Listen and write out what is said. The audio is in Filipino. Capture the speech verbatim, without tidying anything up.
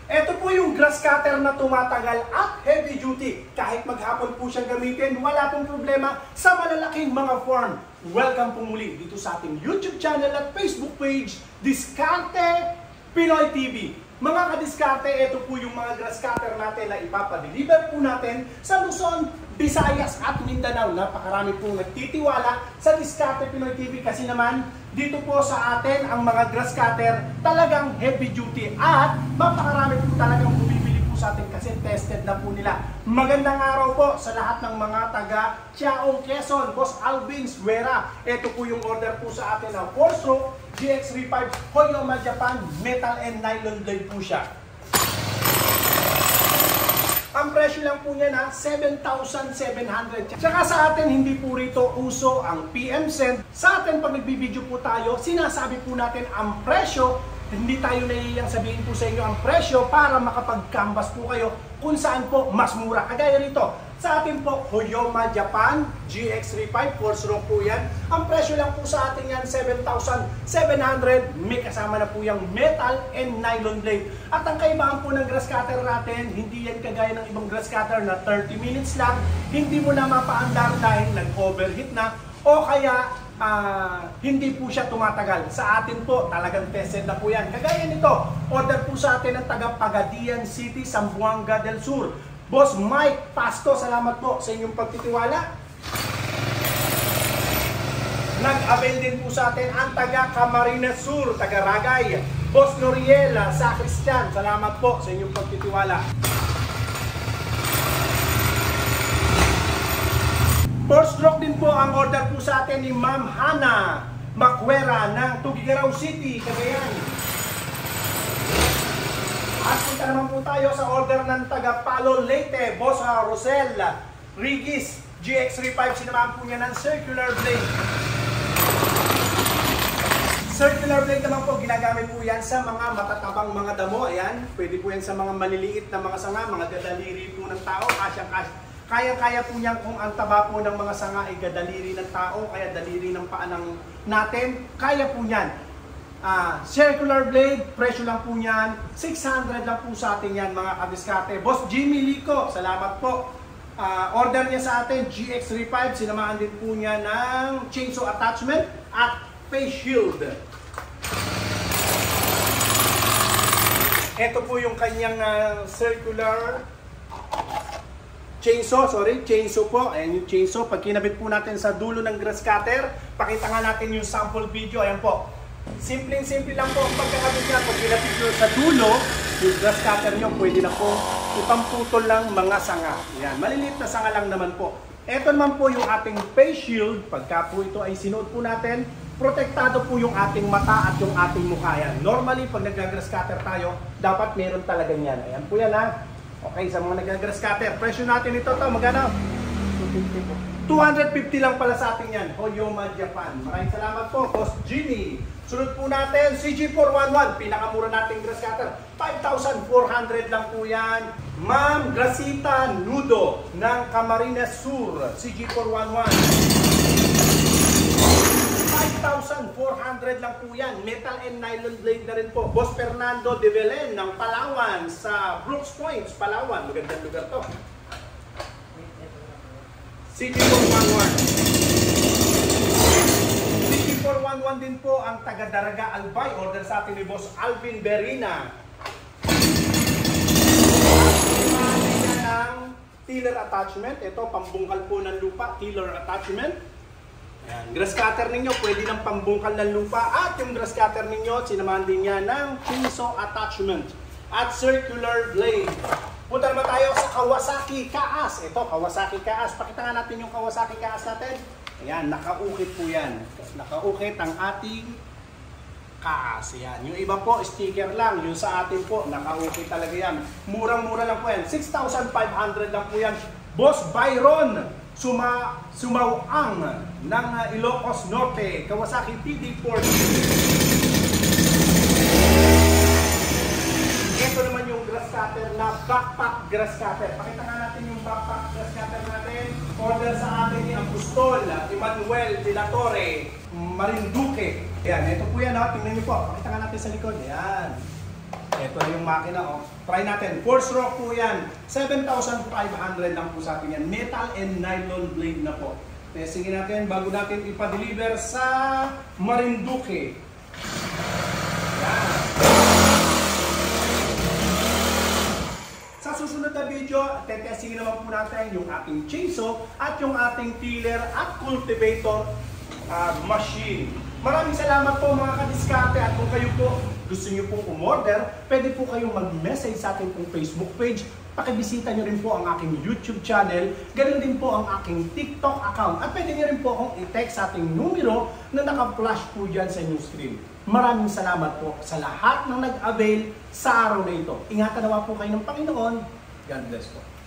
Ito po yung grass cutter na tumatagal at heavy duty. Kahit maghapon po siyang gamitin, wala pong problema sa malalaking mga farm. Welcome po muli dito sa ating YouTube channel at Facebook page, Diskarte Pinoy T V. Mga kadiskarte, ito po yung mga grass cutter natin na ipapadeliver po natin sa Luzon, Visayas at Mindanao. Napakarami pong nagtitiwala sa Diskarte Pinoy T V kasi naman dito po sa atin ang mga grass cutter talagang heavy duty at mapakarami po talagang bumibili po sa atin kasi tested na po nila. Magandang araw po sa lahat ng mga taga Chiaong, Quezon, Boss Alvin Suera. Ito po yung order po sa atin ng four stroke G X three five Hoyoma Japan metal and nylon blade po siya. Ang presyo lang po niya na seven thousand seven hundred. Tsaka sa atin, hindi po rito uso ang P M send. Sa atin, pag nagbibideo po tayo, sinasabi po natin ang presyo. Hindi tayo nahihiyang sabihin po sa inyo ang presyo para makapag-canvas po kayo kung saan po mas mura. Kagaya rito, sa atin po, Hoyoma Japan G X three five, four stroke po yan. Ang presyo lang po sa atin yan, seven thousand seven hundred. May kasama na po yung metal and nylon blade. At ang kaibahan po ng grass cutter natin, hindi yan kagaya ng ibang grass cutter na thirty minutes lang. Hindi mo na mapaandar dahil nag-overheat na o kaya uh, hindi po siya tumatagal. Sa atin po, talagang tested na po yan. Kagaya nito, order po sa atin ng taga Pagadian City, Zamboanga del Sur. Boss Mike Pasto, salamat po sa inyong pagtitiwala. Nag-avail din po sa atin ang taga Camarines Sur, taga Ragay. Boss Noriela sa Christian, salamat po sa inyong pagtitiwala. four stroke din po ang order po sa atin ni Ma'am Hana Macuera ng Tugigaraw City, Cagayan. At punta naman po tayo sa order ng taga Palo Leyte, Boss Rosel Rigis G X three five, sinamahan po niya ng circular blade. Circular blade naman po, ginagamit po yan sa mga matatabang mga damo. Ayan, pwede po yan sa mga maliliit na mga sanga, mga gadaliri po ng tao. Kasyang-kasya. Kaya-kaya po niyan kung ang taba po ng mga sanga ay gadaliri ng tao, kaya daliri ng paa ng natin, kaya po niyan. Uh, circular blade, presyo lang po niyan, six hundred lang po sa atin yan mga kadiskarte. Boss Jimmy Lico, salamat po. Uh, order niya sa atin, G X three five, sinamahan din po niya ng chainsaw attachment at face shield. Ito po yung kanyang uh, circular chainsaw, sorry, chainsaw po. Ayan yung chainsaw. Pag kinabit po natin sa dulo ng grass cutter, pakita nga natin yung sample video. Ayan po. Simpleng-simple lang po ang pagkakabit niya. Pag kinabit nyo sa dulo, yung grass cutter nyo, pwede na po ipamputol lang mga sanga. Ayan, maliliit na sanga lang naman po. Ito naman po yung ating face shield. Pagka po ito ay sinuot po natin, protektado po yung ating mata at yung ating mukha. Yan. Normally, pag nag-grass cutter tayo, dapat meron talaga yan. Ayan po yan ha. Okay, sa mga nag-grass cutter, presyo natin ito to, magkano? two hundred fifty lang pala sa atin yan, Hoyoma Japan. Maraming salamat po, Boss Jimmy. Sunod po natin, C G four eleven, pinakamura nating grass cutter, five thousand four hundred lang po yan. Ma'am Gracita Nudo ng Camarines Sur, C G four eleven. five thousand four hundred lang po yan. Metal and nylon blade na rin po. Boss Fernando de Belen ng Palawan sa Brooks Point, Palawan. Magandang lugar to. C G four eleven. C G four eleven din po ang taga Daraga Albay. Order sa atin ni Boss Alvin Berina. At ng tiller attachment. Ito, pambungkal po ng lupa. Tiller attachment. Ayan. Grass cutter ninyo, pwede ng pambungkal ng lupa. At yung grass cutter ninyo, sinamahan din niya ng chainsaw attachment at circular blade. Punta naman tayo sa Kawasaki Kaas. Ito, Kawasaki Kaas. Pakita nga natin yung Kawasaki Kaas natin. Ayan, nakaukit po yan. Nakaukit ang ating Kaas. Ayan. Yung iba po, sticker lang. Yung sa atin po, nakaukit talaga yan. Murang-mura lang po yan. six thousand five hundred lang po yan. Boss Byron Suma, Sumawang ng uh, Ilocos Norte, Kawasaki T D forty. Ito naman yung grass cutter na backpack grass cutter. Pakita nga natin yung backpack grass cutter natin. Order sa atin ni Apostol Emmanuel de la Torre, Marinduque. Ayan, ito po yan ha. Tingnan niyo po. Pakita nga natin sa likod. Ayan. Ito na yung makina, oh. Try natin. Four stroke po yan. seven thousand five hundred lang po sa atin yan. Metal and nylon blade na po. Testingin natin bago natin ipa-deliver sa Marinduque. Yan. Sa susunod na video, tetestingin naman po natin yung ating chainsaw at yung ating tiller at cultivator uh, machine. Maraming salamat po mga kadiskarte, at kung kayo po gusto nyo pong umorder, pwede po kayong mag-message sa ating pong Facebook page. Pakibisita nyo rin po ang aking YouTube channel, ganun din po ang aking TikTok account, at pwede nyo rin po akong i-text sa ating numero na naka-flash po dyan sa inyong screen. Maraming salamat po sa lahat ng nag-avail sa araw na ito. Ingatan nawa po kayo ng Panginoon. God bless po.